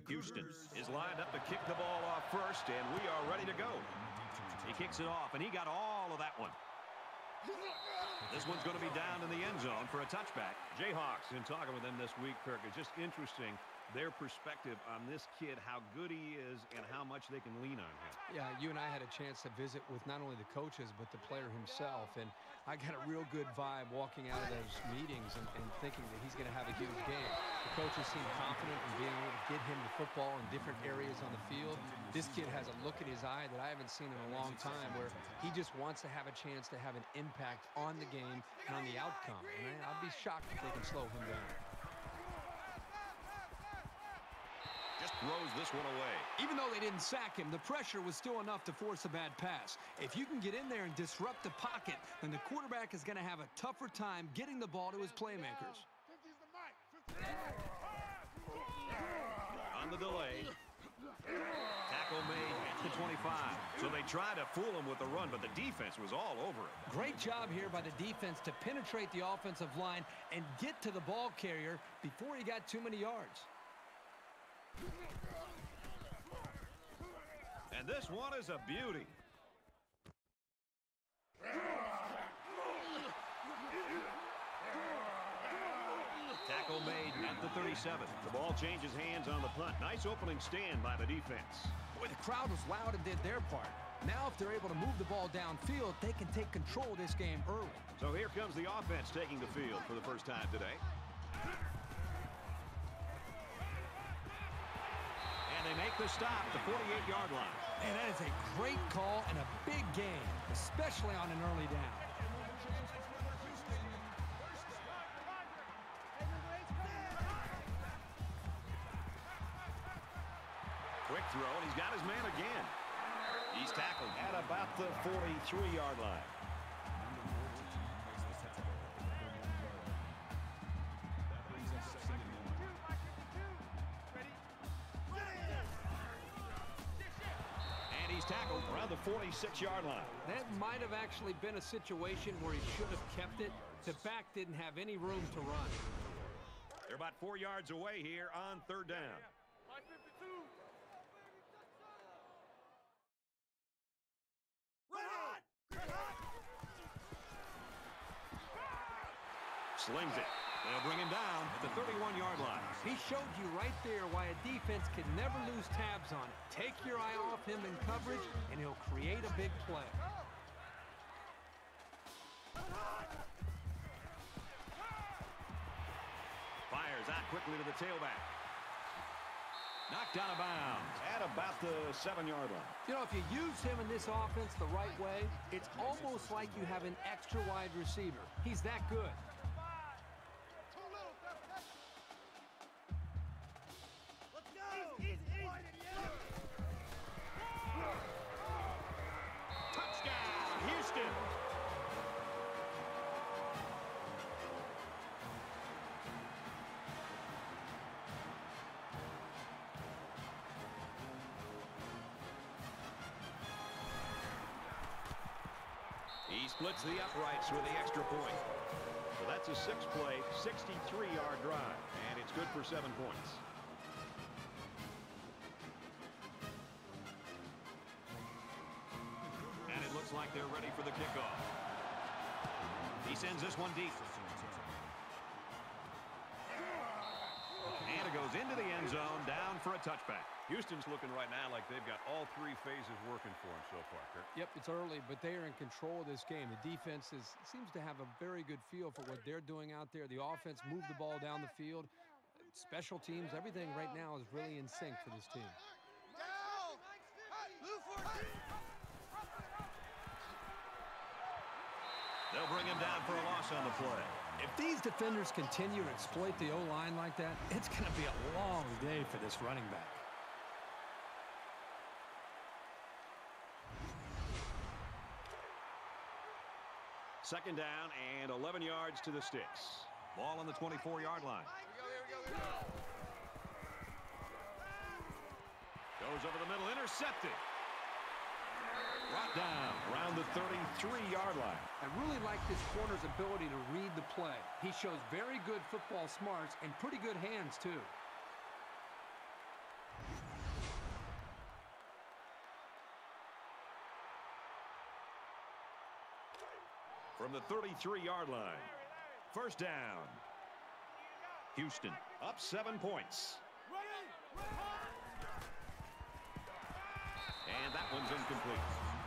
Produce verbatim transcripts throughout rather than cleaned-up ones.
Houston is lined up to kick the ball off first, and we are ready to go. He kicks it off, and he got all of that one. This one's going to be down in the end zone for a touchback. Jayhawks, in talking with them this week, Kirk, it's just interesting their perspective on this kid, how good he is and how much they can lean on him. Yeah, you and I had a chance to visit with not only the coaches but the player himself, and I got a real good vibe walking out of those meetings and, and thinking that he's going to have a huge game. The coaches seem confident in being able to get him the football in different areas on the field. This kid has a look in his eye that I haven't seen in a long time, where he just wants to have a chance to have an impact on the game and on the outcome. And I, I'll be shocked if they can slow him down. Just throws this one away. Even though they didn't sack him, the pressure was still enough to force a bad pass. If you can get in there and disrupt the pocket, then the quarterback is going to have a tougher time getting the ball to his playmakers. On the delay. Tackle made at the twenty-five. So they try to fool him with the run, but the defense was all over it. Great job here by the defense to penetrate the offensive line and get to the ball carrier before he got too many yards. And this one is a beauty. Tackle made at the thirty-seven. The ball changes hands on the punt. Nice opening stand by the defense. Boy, the crowd was loud and did their part. Now, if they're able to move the ball downfield, they can take control of this game early. So here comes the offense taking the field for the first time today. And they make the stop at the forty-eight yard line. And that is a great call and a big game, especially on an early down. Quick throw, and he's got his man again. He's tackled at about the forty-three yard line. And he's tackled around the forty-six yard line. That might have actually been a situation where he should have kept it. The back didn't have any room to run. They're about four yards away here on third down. Slings it. They'll bring him down at the thirty-one yard line. He showed you right there why a defense can never lose tabs on it. Take your eye off him in coverage, and he'll create a big play. Fires out quickly to the tailback. Knocked out of bounds at about the seven yard line. You know, if you use him in this offense the right way, it's almost like you have an extra wide receiver. He's that good. Touchdown, Houston. He splits the uprights with the extra point. So that's a six-play, sixty-three yard drive, and it's good for seven points. And it looks like they're ready for the kickoff. He sends this one deep. And it goes into the end zone, down for a touchback. Houston's looking right now like they've got all three phases working for them so far, Kirk. Yep, it's early, but they are in control of this game. The defense is, seems to have a very good feel for what they're doing out there. The offense moved the ball down the field. Special teams, everything right now is really in sync for this team. They'll bring him down for a loss on the play. If these defenders continue to exploit the O-line like that, it's going to be a long day for this running back. Second down and eleven yards to the sticks. Ball on the twenty-four yard line. Goes over the middle, intercepted. Brought down around the thirty-three yard line. I really like this corner's ability to read the play. He shows very good football smarts and pretty good hands, too. From the thirty-three yard line. First down. Houston up seven points. And that one's incomplete.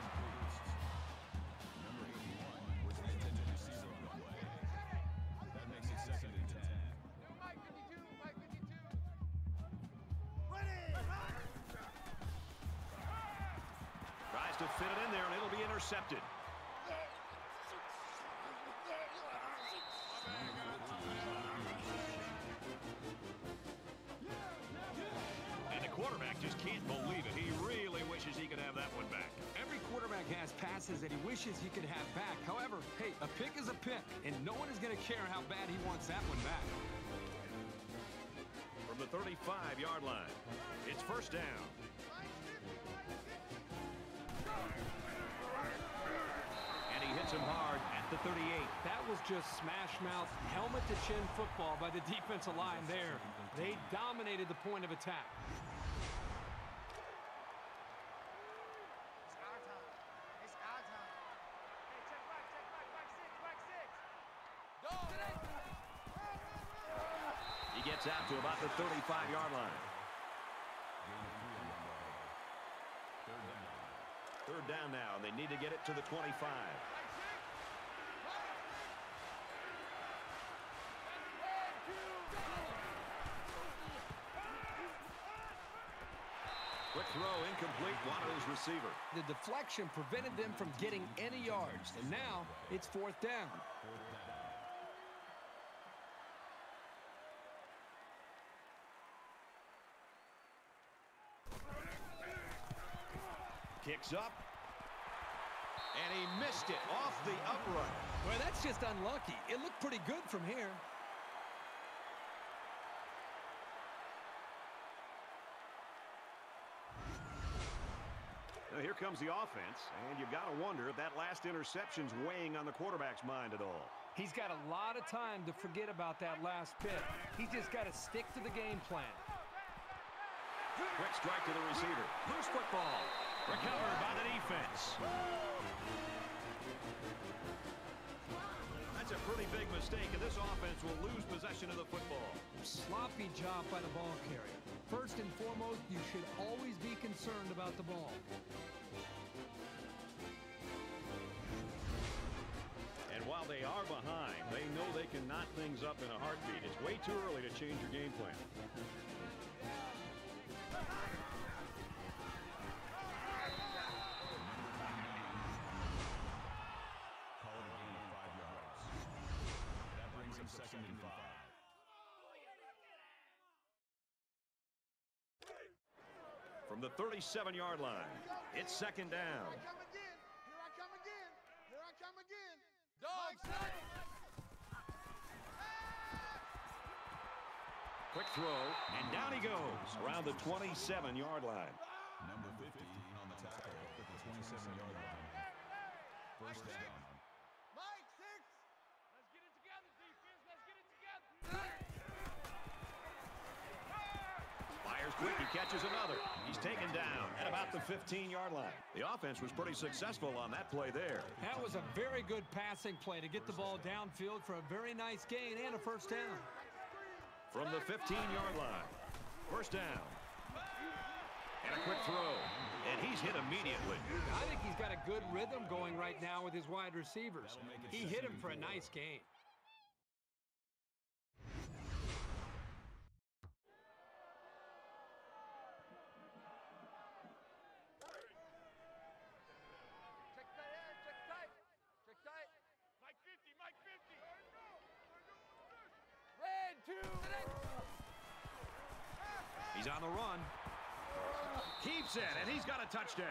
Number eighty-one was the intended receiver on the play. That makes it second and ten. Tries to fit it in there, and it'll be intercepted. And the quarterback just can't believe it. He really wishes he could have that one back. Every quarterback has passes that he wishes he could have back. However, hey, a pick is a pick, and no one is going to care how bad he wants that one back. From the thirty-five yard line, it's first down. And he hits him hard at the thirty-eight. That was just smash mouth, helmet to chin football by the defensive line there. They dominated the point of attack. He gets out to about the thirty-five yard line. Third down now, and they need to get it to the twenty-five. Quick throw, incomplete, wanted his receiver. The deflection prevented them from getting any yards, and now it's fourth down. Kicks up, and he missed it off the upright. Well, that's just unlucky. It looked pretty good from here. Now, here comes the offense, and you've got to wonder if that last interception's weighing on the quarterback's mind at all. He's got a lot of time to forget about that last bit. He's just got to stick to the game plan. Quick strike to the receiver. Loose football. Recovered by the defense. That's a pretty big mistake, and this offense will lose possession of the football. Sloppy job by the ball carrier. First and foremost, you should always be concerned about the ball. And while they are behind, they know they can knot things up in a heartbeat. It's way too early to change your game plan. Second and five. From the thirty-seven yard line, it's second down. Here I come again. Here I come again. Here I come again. Dog set. Quick throw, and down he goes around the twenty-seven yard line. Number fifty on the tackle at the twenty-seven yard line. First down. Mike, six. Let's get it together, defense. Let's get it together. Fires quick, he catches another. He's taken down at about the fifteen yard line. The offense was pretty successful on that play there. That was a very good passing play to get the ball downfield for a very nice gain and a first down. From the fifteen yard line, first down. And a quick throw, and he's hit immediately. I think he's got a good rhythm going right now with his wide receivers. He hit him for a nice gain. Check tight end. Check tight. Check tight. Mike fifty. Mike fifty. Red two. He's on the run. Keeps it, and he's got a touchdown.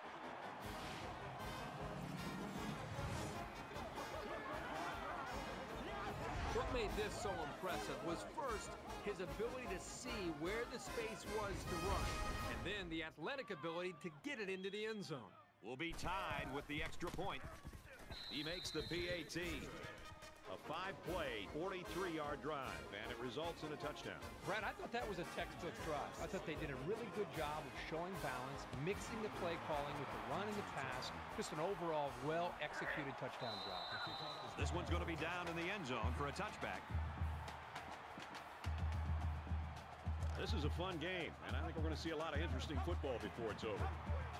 What made this so impressive was first his ability to see where the space was to run, and then the athletic ability to get it into the end zone. Will be tied with the extra point. He makes the P A T. A five-play, forty-three yard drive, and it results in a touchdown. Brad, I thought that was a textbook drive. I thought they did a really good job of showing balance, mixing the play calling with the run and the pass. Just an overall well-executed touchdown drive. This one's going to be down in the end zone for a touchback. This is a fun game, and I think we're going to see a lot of interesting football before it's over.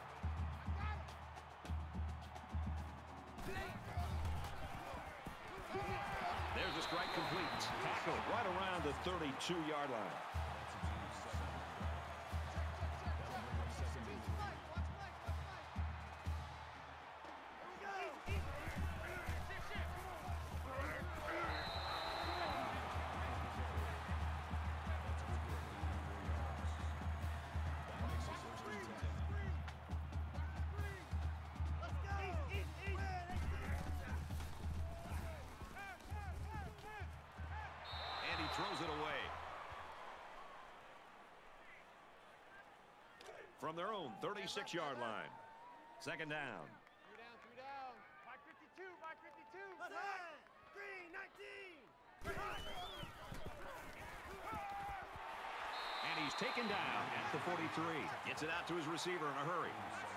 There's a strike complete. Tackled right around the thirty-two yard line. Throws it away. From their own thirty-six yard line. Second down. Three down, three down. Mike fifty-two, Mike fifty-two. Green, nineteen. And he's taken down at the forty-three. Gets it out to his receiver in a hurry.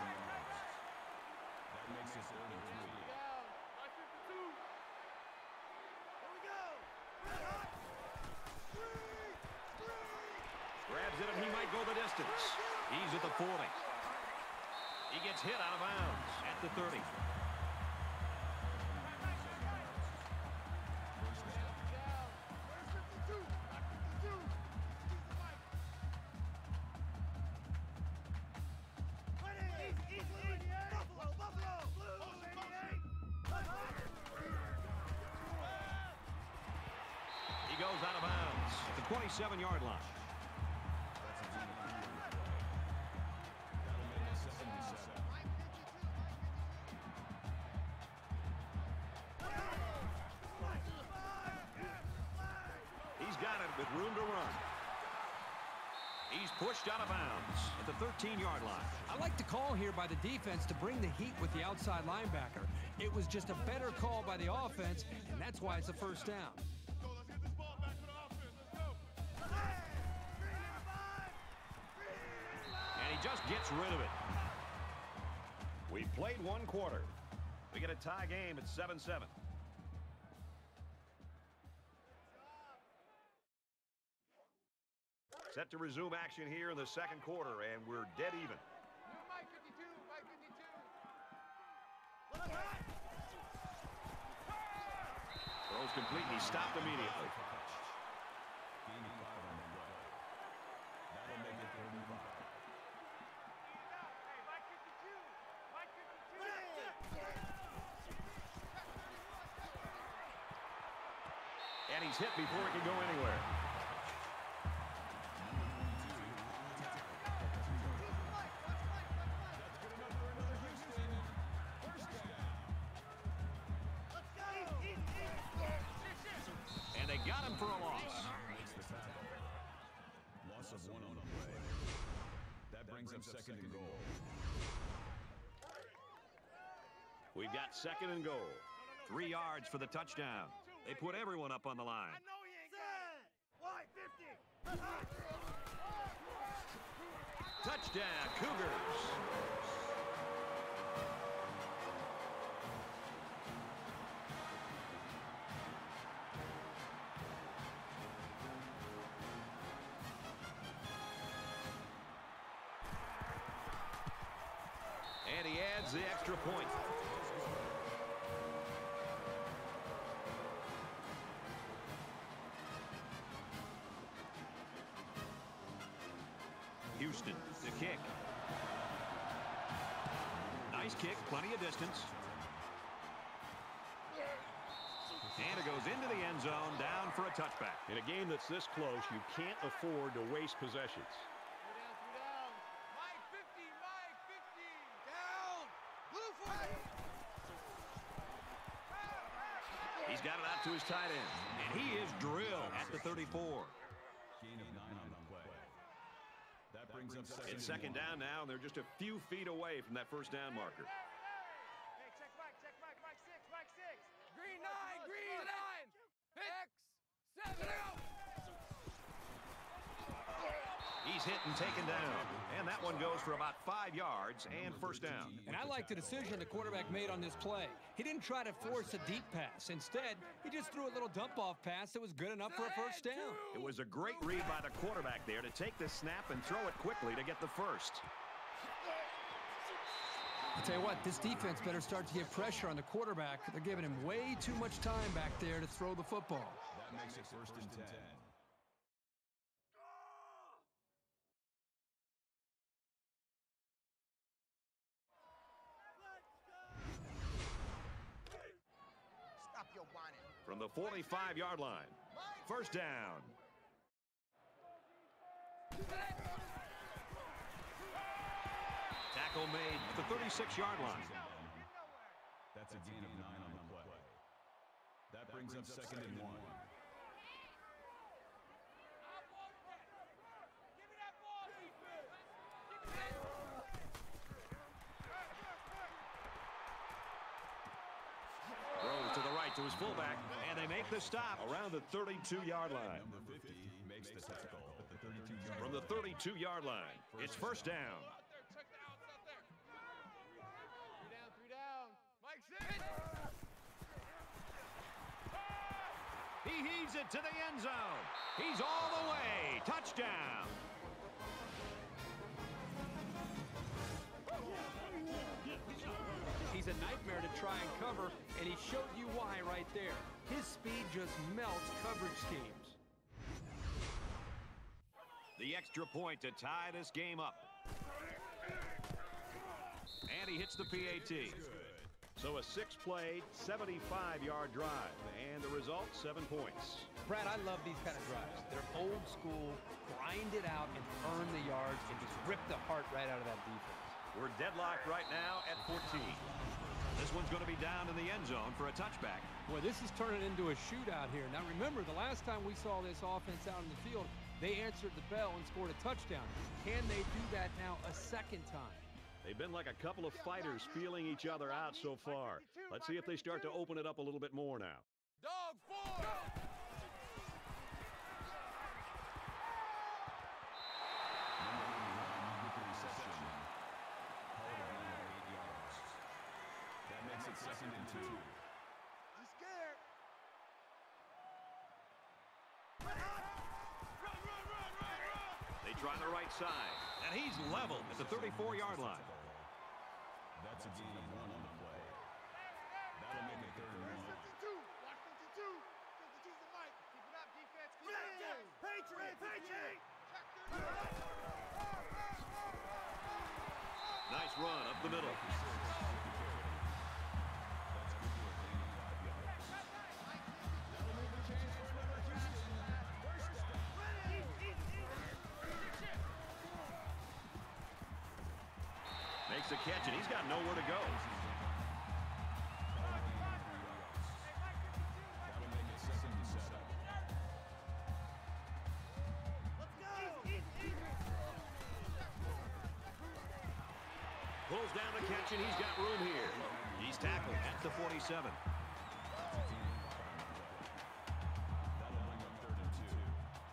That makes it thirty-three. Down, Mike fifty-two. Here we go. Grabs it and he might go the distance. He's at the forty. He gets hit out of bounds at the thirty. He goes out of bounds at the twenty-seven yard line. With room to run. He's pushed out of bounds at the thirteen yard line. I like the call here by the defense to bring the heat with the outside linebacker. It was just a better call by the offense, and that's why it's a first down. Let's get this ball back for the offense. Let's go. And he just gets rid of it. We played one quarter. We get a tie game at seven seven. Set to resume action here in the second quarter, and we're dead even. Mike fifty-two, Mike fifty-two. Throws complete, and he stopped immediately. Gain of five on the play. That'll make it thirty-five. Hey, Mike fifty-two, Mike fifty-two. And he's hit before he can go anywhere. Got him for a loss. Makes the tackle. Loss of one on the play. That brings up second and goal. We've got second and goal. Three yards for the touchdown. They put everyone up on the line. I know he ain't got it. White fifty. Touchdown, Cougars. And he adds the extra point. Houston, the kick. Nice kick, plenty of distance. And it goes into the end zone, down for a touchback. In a game that's this close, you can't afford to waste possessions. Three down, three down. Mike fifty, Mike fifty. Down. Blue flag. He's got it out to his tight end. And he is drilled at the thirty-four. Gain of nine on the play. That brings up second. It's second down now, and they're just a few feet away from that first down marker. Hey, check Mike, check Mike, Mike six, Mike six. Green nine, green nine. it and taken down. And that one goes for about five yards and first down. And I like the decision the quarterback made on this play. He didn't try to force a deep pass. Instead, he just threw a little dump-off pass that was good enough for a first down. It was a great read by the quarterback there to take the snap and throw it quickly to get the first. I'll tell you what, this defense better start to get pressure on the quarterback. They're giving him way too much time back there to throw the football. That makes it first and ten. From the forty-five yard line. First down. Tackle made at the thirty-six yard line. That's a gain of nine on the play. That brings up second and one. Throws to the right to his fullback, and they make the stop around the thirty-two yard line. Number fifty makes the tackle at the thirty-two yard line. From the thirty-two yard line, it's first down. Three down, three down. Mike, sit. He heaves it to the end zone. He's all the way. Touchdown. He's a nightmare to try and cover, and he showed you why right there. His speed just melts coverage schemes. The extra point to tie this game up. And he hits the P A T. So a six-play, seventy-five yard drive. And the result, seven points. Brad, I love these kind of drives. They're old school, grind it out and earn the yards and just rip the heart right out of that defense. We're deadlocked right now at fourteen. This one's going to be down in the end zone for a touchback. Boy, this is turning into a shootout here. Now, remember, the last time we saw this offense out in the field, they answered the bell and scored a touchdown. Can they do that now a second time? They've been like a couple of fighters feeling each other out so far. Let's see if they start to open it up a little bit more now. Dog four. That makes it second and two. I'm scared. Run, run, run, run, run. They try the right side, and he's leveled at the thirty-four yard line. That's a gain of one on the play. That'll make it third and one. fifty-two. Watch fifty-two. fifty-two's the mic. Keep it up, defense. Keep it in. Patriot, Patriot. Nice run up the middle. Makes the catch, and he's got nowhere to go. That'll make it second and seven. Pulls down the catch, and he's got room here. He's tackled at the forty-seven. That'll bring up third and two.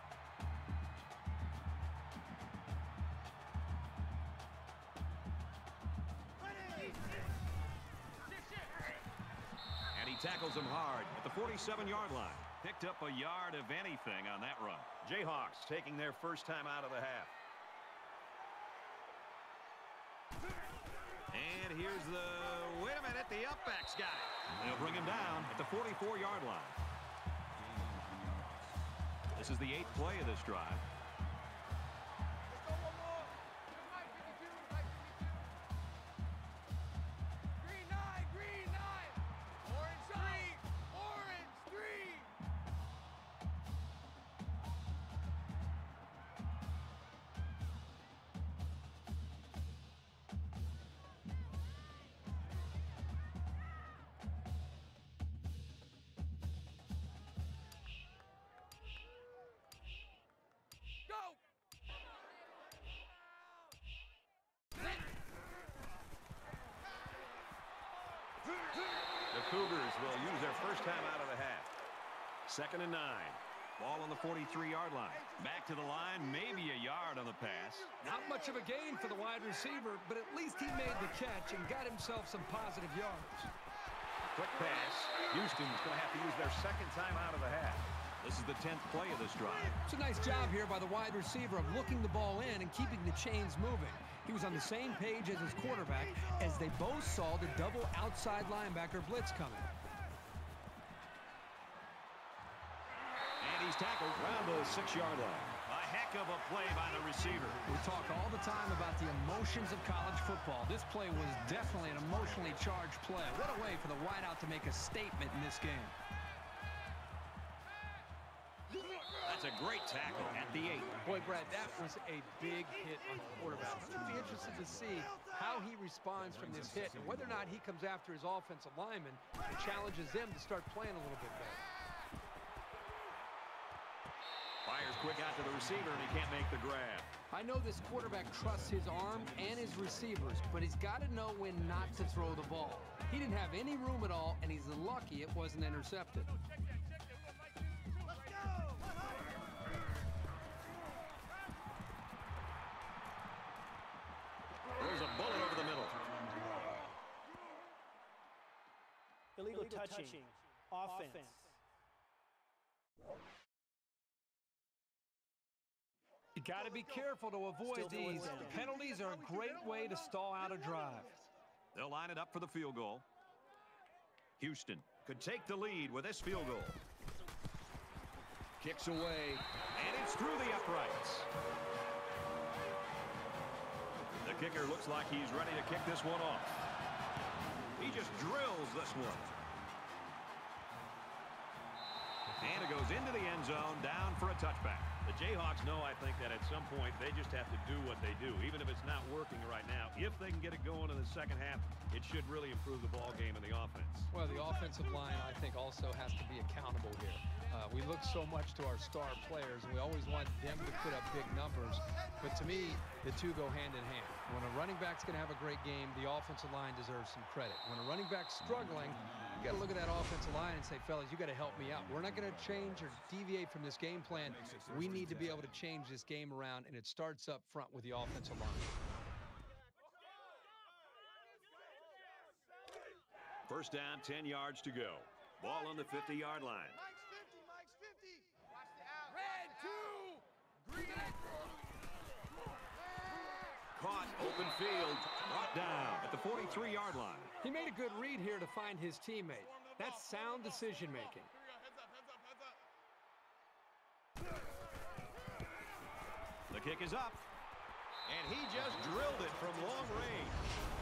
And he tackles him hard at the forty-seven yard line. Picked up a yard of anything on that run. Jayhawks taking their first time out of the half. And here's the, wait a minute, the upback's got it. They'll bring him down at the forty-four yard line. This is the eighth play of this drive. Let's go one more. Here's Mike fifty-two. Mike fifty-two. Green nine. Green nine. Orange three. Orange three. Go. The Cougars will use their first time out of the half. Second and nine. Ball on the forty-three-yard line. Back to the line, maybe a yard on the pass. Not much of a gain for the wide receiver, but at least he made the catch and got himself some positive yards. Quick pass. Houston's going to have to use their second time out of the half. This is the tenth play of this drive. It's a nice job here by the wide receiver of looking the ball in and keeping the chains moving. He was on the same page as his quarterback as they both saw the double outside linebacker blitz coming. And he's tackled around the six-yard line. A heck of a play by the receiver. We talk all the time about the emotions of college football. This play was definitely an emotionally charged play. What a way for the wideout to make a statement in this game. That's a great tackle at the eight. Boy, Brad, that was a big hit on the quarterback. I'll be interested to see how he responds from this hit and whether or not he comes after his offensive lineman and challenges them to start playing a little bit better. Fires quick out to the receiver, and he can't make the grab. I know this quarterback trusts his arm and his receivers, but he's got to know when not to throw the ball. He didn't have any room at all, and he's lucky it wasn't intercepted. Throws a bullet over the middle. Illegal, Illegal touching, touching. Offense. Offense. You got to be careful to avoid Still these. Penalties are a great way to stall out a drive. They'll line it up for the field goal. Houston could take the lead with this field goal. Kicks away, and it's through the uprights. The kicker looks like he's ready to kick this one off. He just drills this one. And it goes into the end zone, down for a touchback. The Jayhawks know, I think, that at some point they just have to do what they do, even if it's not working right now. If they can get it going in the second half, it should really improve the ball game and the offense. Well, the offensive line, I think, also has to be accountable here. Uh, we look so much to our star players, and we always want them to put up big numbers. But to me, the two go hand in hand. When a running back's going to have a great game, the offensive line deserves some credit. When a running back's struggling, you got to look at that offensive line and say, fellas, you got to help me out. We're not going to change or deviate from this game plan. We need to be able to change this game around, and it starts up front with the offensive line. First down, ten yards to go. Ball on the fifty-yard line. Mike's fifty, Mike's fifty. Watch the out. Red two. Green. Caught, open field, brought down at the forty-three-yard line. He made a good read here to find his teammate. That's sound decision-making. The kick is up, and he just drilled it from long range.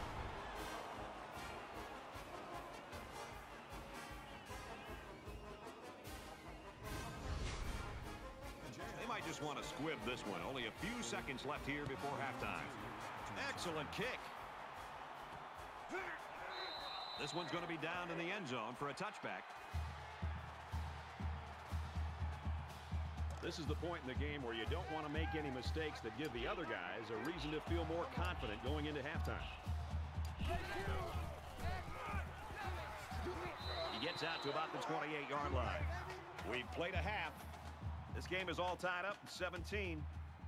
They might just want to squib this one. Only a few seconds left here before halftime. Excellent kick. This one's going to be down in the end zone for a touchback. This is the point in the game where you don't want to make any mistakes that give the other guys a reason to feel more confident going into halftime. He gets out to about the twenty-eight-yard line. We've played a half. This game is all tied up at seventeen.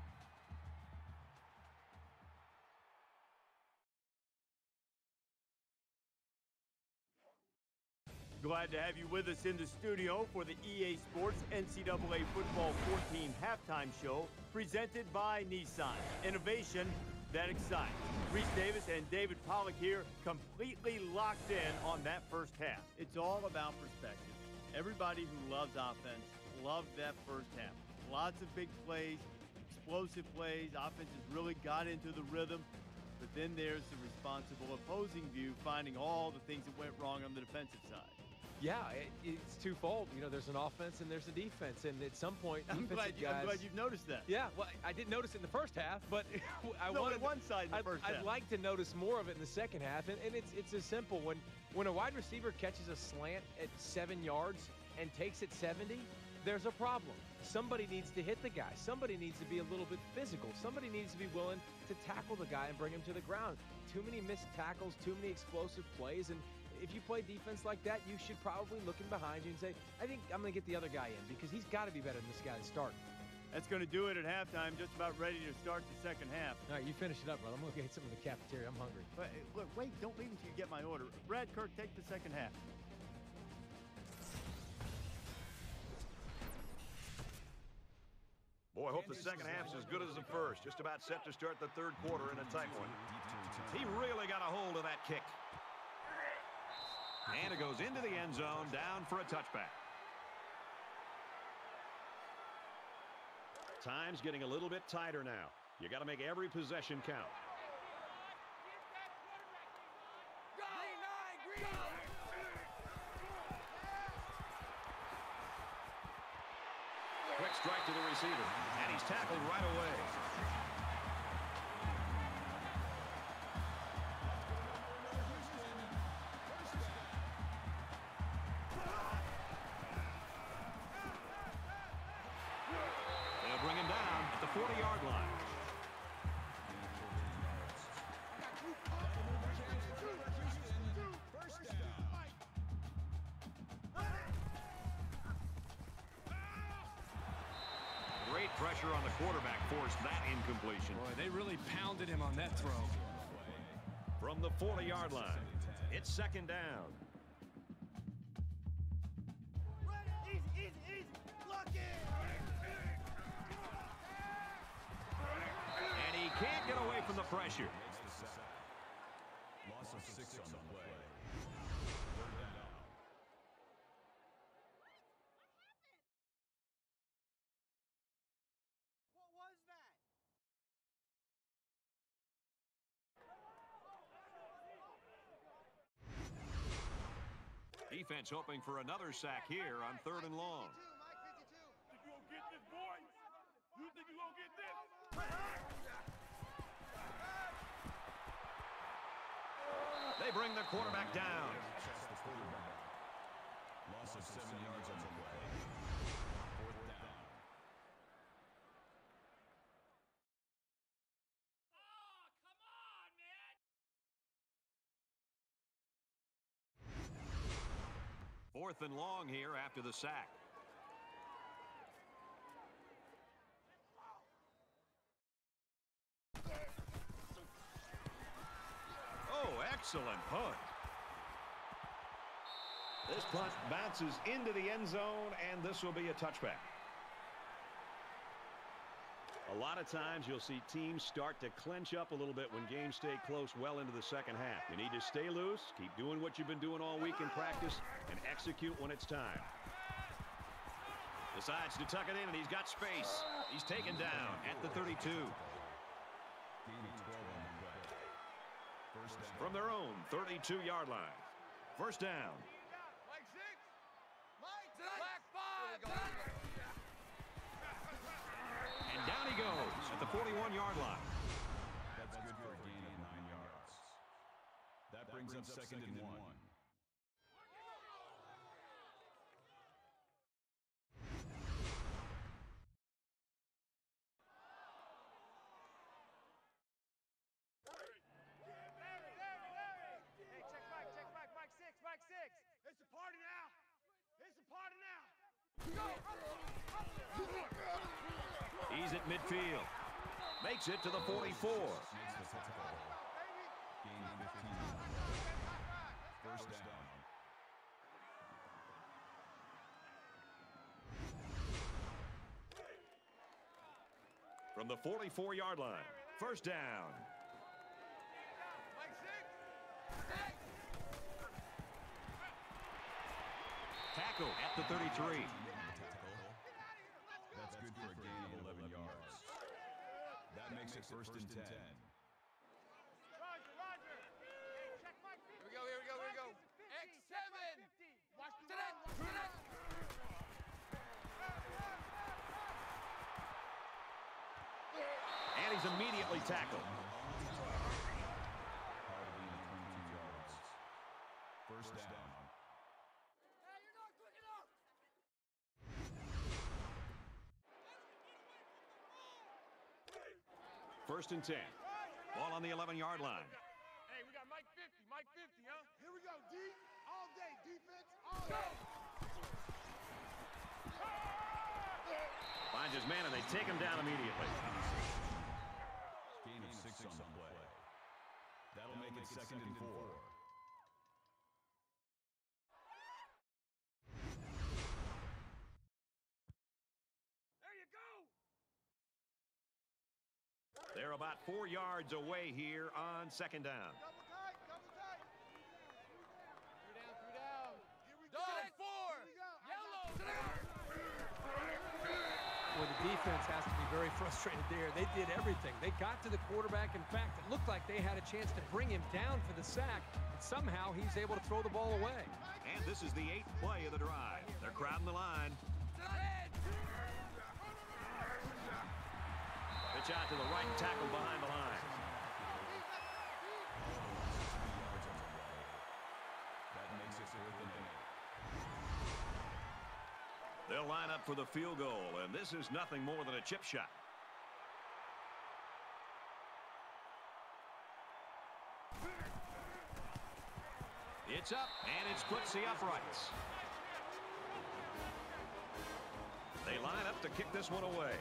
Glad to have you with us in the studio for the E A Sports N C double A Football fourteen halftime show presented by Nissan. Innovation that excites. Reese Davis and David Pollack here, completely locked in on that first half. It's all about perspective. Everybody who loves offense loved that first half. Lots of big plays, explosive plays. Offenses really got into the rhythm. But then there's the responsible opposing view, finding all the things that went wrong on the defensive side. Yeah, it, it's twofold. You know, there's an offense and there's a defense, and at some point, I'm glad, you, guys, I'm glad you've noticed that. Yeah, well, I didn't notice it in the first half, but I no, wanted one side in the I'd, first I'd half. like to notice more of it in the second half, and, and it's it's as simple. When when a wide receiver catches a slant at seven yards and takes it seventy, there's a problem. Somebody needs to hit the guy. Somebody needs to be a little bit physical. Somebody needs to be willing to tackle the guy and bring him to the ground. Too many missed tackles, too many explosive plays, and if you play defense like that, you should probably look in behind you and say, I think I'm going to get the other guy in because he's got to be better than this guy to start. That's going to do it at halftime. Just about ready to start the second half. All right, you finish it up, brother. I'm going to get something in the cafeteria. I'm hungry. But, look, wait, don't leave until you get my order. Brad Kirk, take the second half. Boy, I hope the second half's as good as the first. Just about set to start the third quarter in a tight one. He really got a hold of that kick. And it goes into the end zone, down for a touchback. Time's getting a little bit tighter now. You got to make every possession count. Quick strike to the receiver, and he's tackled right away. They'll bring him down at the forty-yard line. Great pressure on the quarterback forced that incompletion. Boy, they really pounded him on that throw. From the forty-yard line, it's second down. Easy, easy, easy. Lock it. And he can't get away from the pressure. Loss of six on the play. What was that? Defense hoping for another sack here on third and long. Think you gonna get this, boy? You think you gonna get this? They bring the quarterback down. Loss of seven yards on the play. Fourth down. Fourth and long here after the sack. Oh, excellent punt. This punt bounces into the end zone, and this will be a touchback. A lot of times you'll see teams start to clench up a little bit when games stay close well into the second half. You need to stay loose, keep doing what you've been doing all week in practice, and execute when it's time. Decides to tuck it in, and he's got space. He's taken down at the thirty-two. From their own thirty-two-yard line. First down. Mike six. Mike black five. And down he goes at the forty-one-yard line. That's good for a gain of nine yards. That brings up second and one. Hey, check Mike, check Mike, Mike six, Mike six. It's a party now. It's a party now. He's at midfield. Makes it to the forty-four. Makes the tackle. Gain fifteen yards. First down. From the forty-four-yard line. First down. Mike six. Tackle at the thirty-three. That's good for a gain of eleven yards. That makes it first and ten. Roger, Roger. Hey, check Mike fifty. Here we go, here we go, here we go. Mike X is at fifty. seven. Check Mike fifty. Watch the net, to the net. And he's immediately tackled. First down. First and ten. Ball on the eleven-yard line. Hey, we got Mike fifty, Mike Mike fifty, huh? Here we go, D. All day, defense, all day. Finds his man, and they take him down immediately. Gain of six on the play. That'll make it second and four. There you go. They're about four yards away here on second down. Double tight, double tight. Three down, three down. Here we Dog, go. four. Here we go. Yellow. Sit down. Well, the defense has to be very frustrated there. They did everything. They got to the quarterback. In fact, it looked like they had a chance to bring him down for the sack, and somehow he's able to throw the ball away. And this is the eighth play of the drive. They're crowding the line. Pitch out to the right tackle behind the line. That makes it fourth and eight. They'll line up for the field goal, and this is nothing more than a chip shot. It's up, and it's footsie uprights. They line up to kick this one away.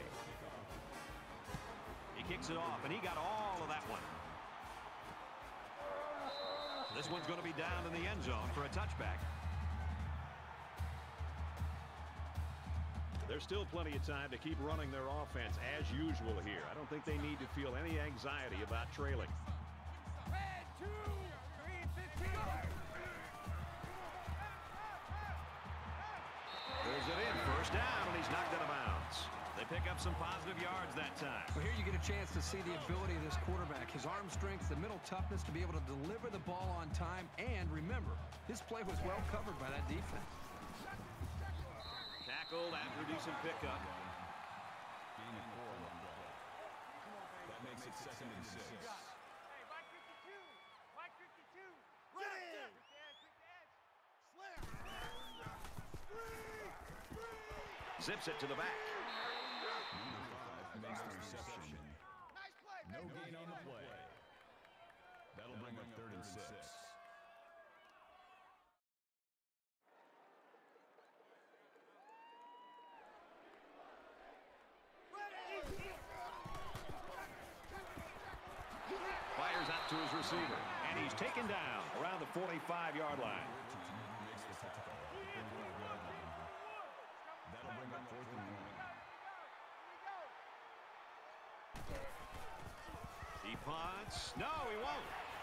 He kicks it off, and he got all of that one. This one's going to be down in the end zone for a touchback. There's still plenty of time to keep running their offense as usual here. I don't think they need to feel any anxiety about trailing. Red, two, green, fifteen. Pulls it in, first down, and he's knocked out of bounds. They pick up some positive yards that time. Well, here you get a chance to see the ability of this quarterback. His arm strength, the mental toughness to be able to deliver the ball on time. And remember, his play was well covered by that defense. Tackled after a decent pickup. Gain of four on the play. That makes it second and six. Hey, Mike fifty-two. Mike fifty-two. Ready. Quick edge, quick edge. Slam. Zips it to the back. Number five makes the reception. Nice play. No nice gain on the play. That'll bring up third and six. Fires out to his receiver, and he's taken down around the forty-five yard line. That'll bring up fourth and one. He punts. No, he won't.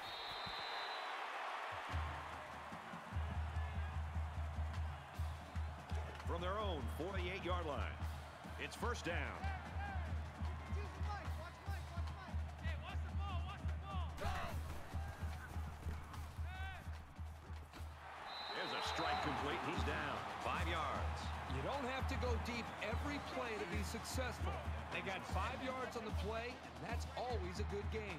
From their own forty-eight yard line, it's first down. There's a strike complete. He's down. Five yards. You don't have to go deep every play to be successful. They got five yards on the play, and that's always a good game.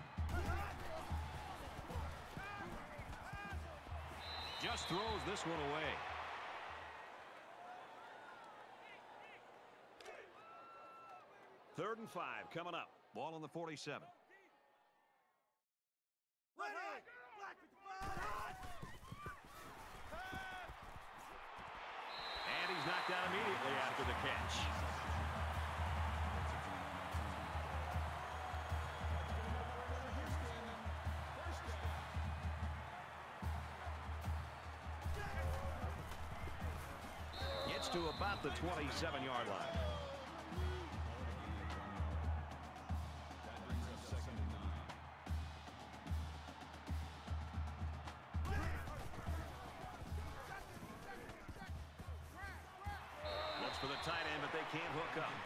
Just throws this one away. Third and five coming up. Ball on the forty-seven. And he's knocked out immediately after the catch. Gets to about the twenty-seven yard line. That brings up second and nine. Looks for the tight end, but they can't hook up.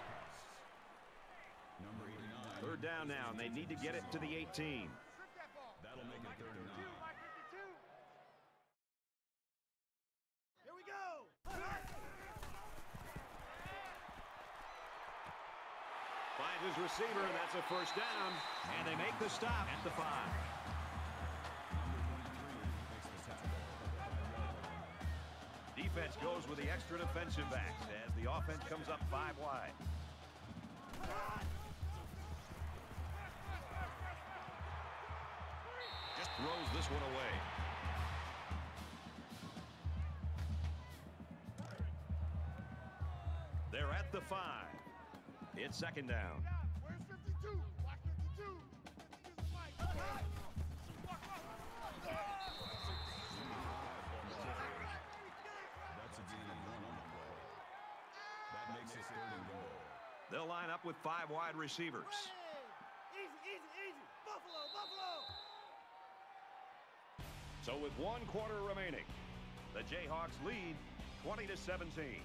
Number eighty-nine. Third down now, and they need to get it to the eighteen. That'll make it third and nine. Mike fifty-two. Here we go. Finds his receiver, and that's a first down. And they make the stop at the five. Defense goes with the extra defensive backs as the offense comes up five wide. Just throws this one away. They're at the five. It's second down. Where's fifty-two? Watch fifty-two. fifty-two's the mic. That's a gain of one on the play. That makes it third and goal. They'll line up with five wide receivers. Easy, easy, easy. Buffalo, Buffalo. So with one quarter remaining, the Jayhawks lead twenty to seventeen.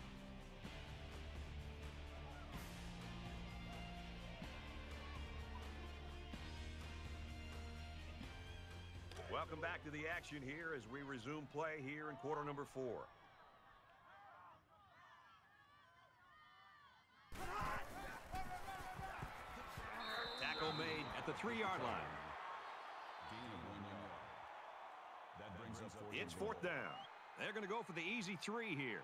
Welcome back to the action here as we resume play here in quarter number four. Tackle made at the three-yard line. Gain of one yard. That brings up fourth It's and goal. fourth down. They're going to go for the easy three here.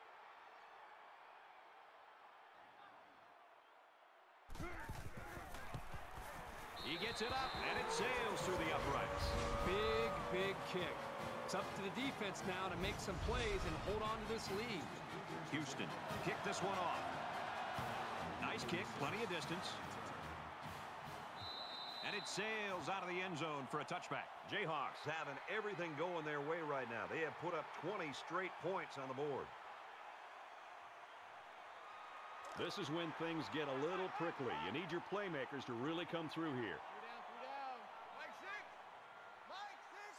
He gets it up, and it sails through the uprights. Big, big kick. It's up to the defense now to make some plays and hold on to this lead. Houston kick this one off. Nice kick, plenty of distance. And it sails out of the end zone for a touchback. Jayhawks having everything going their way right now. They have put up twenty straight points on the board. This is when things get a little prickly. You need your playmakers to really come through here. Three down, three down. Mike six. Mike six.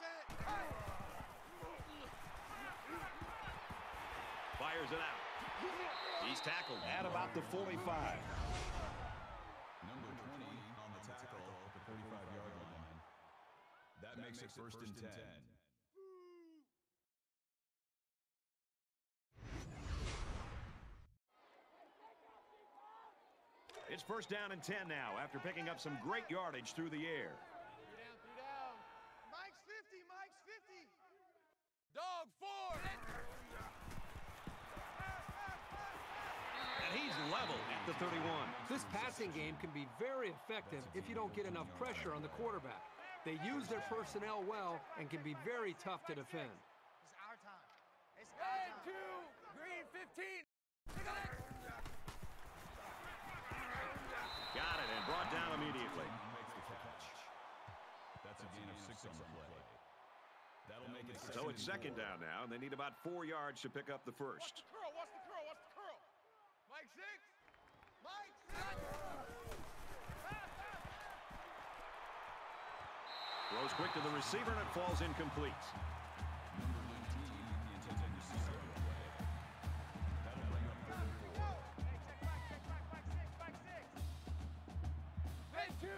Fires it out. He's tackled at about the forty-five. Number twenty on the tackle at the forty-five-yard line. That makes it first and ten. It's first down and ten now after picking up some great yardage through the air. Three down, three down. Mike's fifty. Mike's fifty. Dog four. And he's level at the thirty-one. This passing game can be very effective if you don't get enough pressure on the quarterback. They use their personnel well and can be very tough to defend. It's our time. It's our Red time. two. Green fifteen. Take a look. Got it and brought down immediately. Makes the catch. That's a gain of six on the play. That'll make it So it's second down now, and they need about four yards to pick up the first. Curl. Watch the curl. Watch the curl. Mike six. Mike six. Throws quick to the receiver, and it falls incomplete. Number nineteen, the intended receiver on the play. That'll bring up third and four. Hey, check back. Check back. Mike six. Mike six. Red two.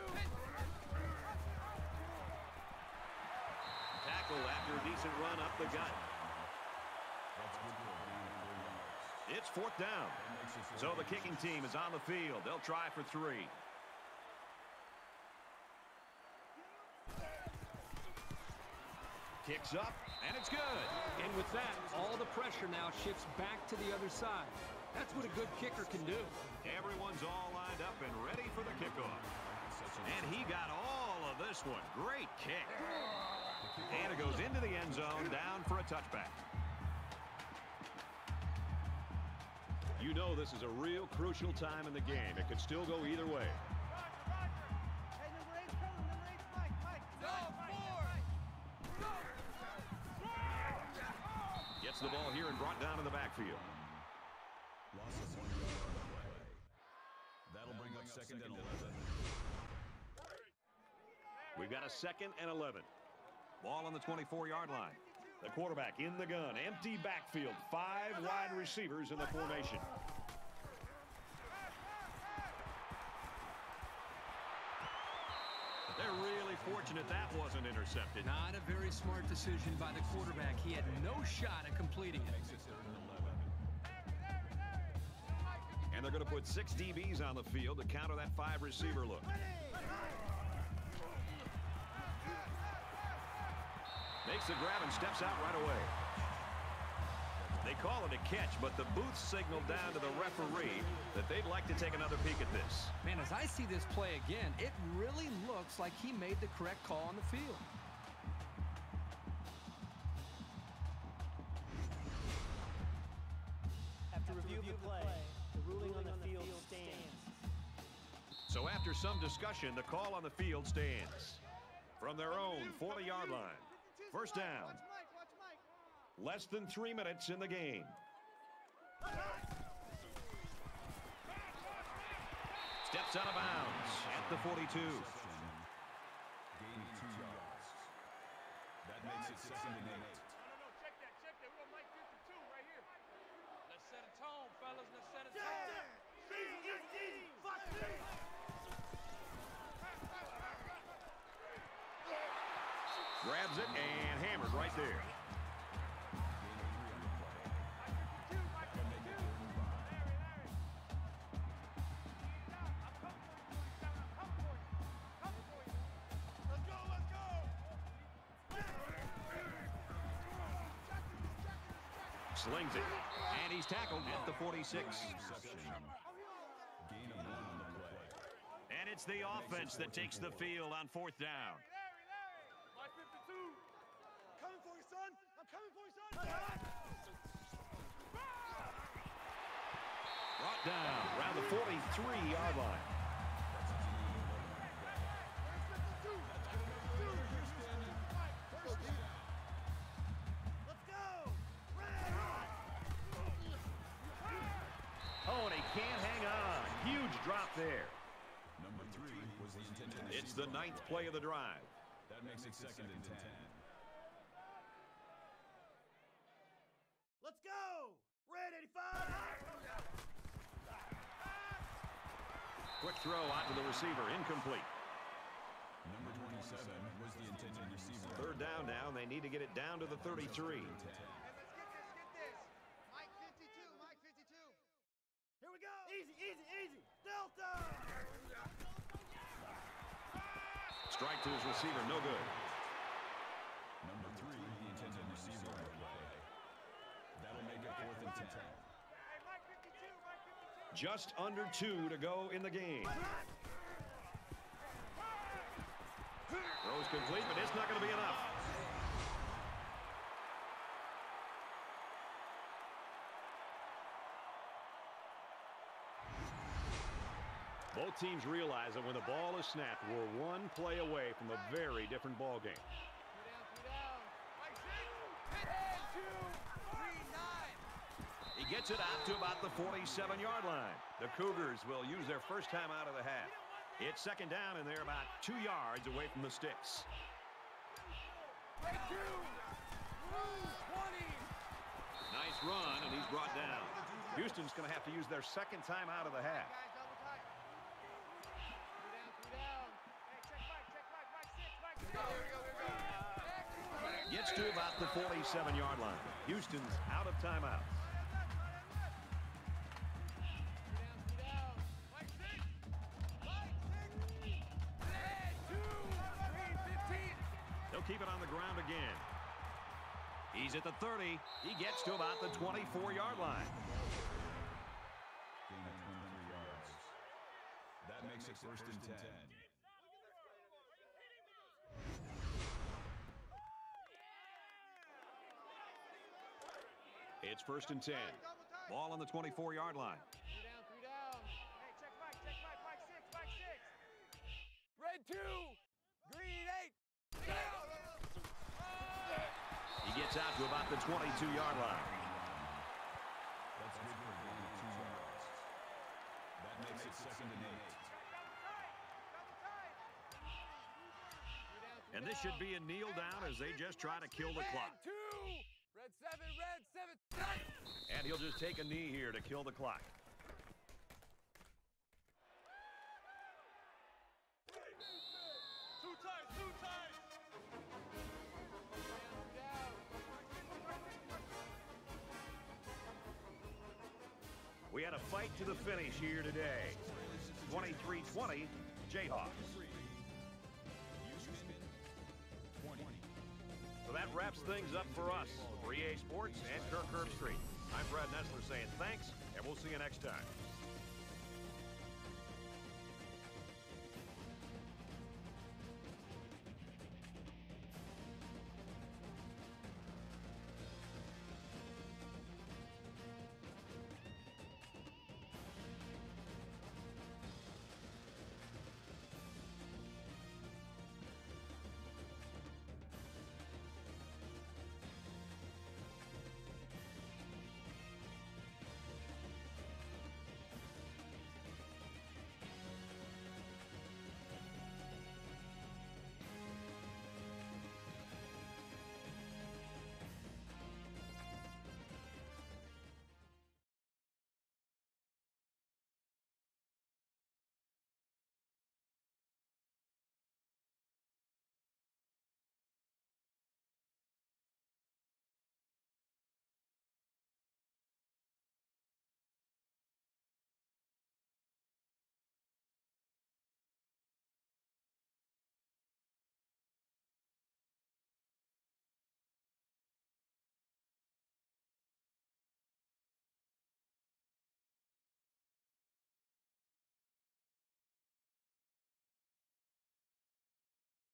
Tackle after a decent run up the gut. That's good for a gain of four yards. It's fourth down. So the kicking team is on the field. They'll try for three. Kicks up, and it's good. And with that, all the pressure now shifts back to the other side. That's what a good kicker can do. Everyone's all lined up and ready for the kickoff. And he got all of this one. Great kick. And it goes into the end zone, down for a touchback. You know this is a real crucial time in the game. It could still go either way. Hey, number eight's coming. Number eight's Mike. Mike. Dog four. Gets the ball here and brought down in the backfield. Loss of one yard on the play. That'll bring up second and eleven. We've got a second and eleven. Ball on the twenty-four-yard line. The quarterback in the gun. Empty backfield. Five wide receivers in the formation. They're really fortunate that wasn't intercepted. Not a very smart decision by the quarterback. He had no shot at completing it. Makes it third and eleven. And they're going to put six D Bs on the field to counter that five receiver look. Makes the grab and steps out right away. They call it a catch, but the booth signaled down to the referee that they'd like to take another peek at this. Man, as I see this play again, it really looks like he made the correct call on the field. play. The ruling on the field stands. So after some discussion, the call on the field stands. From their own forty-yard line. First down. Less than three minutes in the game. Steps out of bounds at the forty-two. Gaining two yards. That makes it second and eight. No, no, no, check that, check that. We're on Mike fifty-two right here. Let's set a tone, fellas. Let's set a tone. Easy, easy, easy. Fuck this. Grabs it and hammered right there. Slings it. And he's tackled at the forty-six. Gain of one on the play. And it's the offense that takes the field on fourth down. Mike fifty-two. Coming for you, son. I'm coming for you, son. Brought down around the forty-three-yard line. Oh, and he can't hang on. Huge drop there. Number three was the intended It's the ninth play of the drive. That makes it second and ten. Let's go. Red eighty-five. Quick throw out to the receiver. Incomplete. Number twenty-seven was the intended receiver. Third down now. They need to get it down to the thirty-three. Let's get this, get this. Mike fifty-two, Mike fifty-two. Here we go. Easy, easy, easy. Delta. Strike to his receiver. No good. Number three, the intended receiver on the play. That'll make it fourth and ten. Hey, Mike fifty-two, Mike fifty-two. Just under two to go in the game. Throws complete, but it's not going to be enough. Both teams realize that when the ball is snapped, we're one play away from a very different ball game. Two down, two down. Mike six. Ten, two, three, nine. He gets it out to about the forty-seven-yard line. The Cougars will use their first time out of the half. It's second down, and they're about two yards away from the sticks. Break two. Move, twenty. Nice run, and he's brought down. Houston's going to have to use their second time out of the half. Guys, double tight. Three down, three down. Hey, check Mike, check Mike. Mike six, Mike six. Here we go, here we go. Gets to about the forty-seven-yard line. Houston's out of timeouts. They'll keep it on the ground again. He's at the thirty. He gets to about the twenty-four-yard line. Gain of twenty-three yards. That makes it first and ten. It's first and ten. Ball on the twenty-four-yard line. Three down, three down. Hey, check Mike, check Mike. Mike six, Mike six. Red two. Green eight. Down. He gets out to about the twenty-two-yard line. That's good for a gain of two yards. That makes it second and eight. And this should be a kneel down as they just try to kill the clock. Red two. Red seven, red seven. And he'll just take a knee here to kill the clock. Too tight, too tight. We had a fight to the finish here today. twenty-three twenty, Jayhawks. So that wraps things up for us. For E A Sports and Kirk Herbstreit, I'm Brad Nessler saying thanks, and we'll see you next time.